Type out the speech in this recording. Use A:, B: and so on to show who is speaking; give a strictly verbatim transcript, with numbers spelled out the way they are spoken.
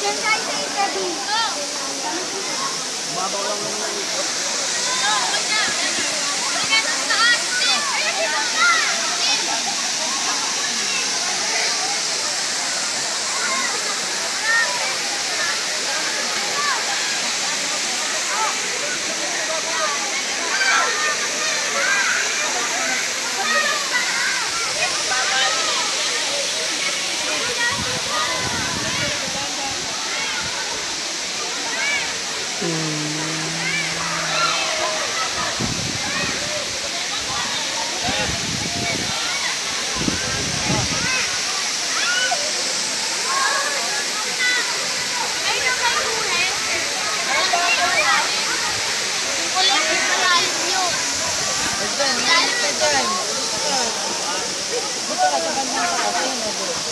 A: Yan guys, sa itabi.
B: Mabaw lang naman ito.
C: Dito ka sa kanyang pa kasi.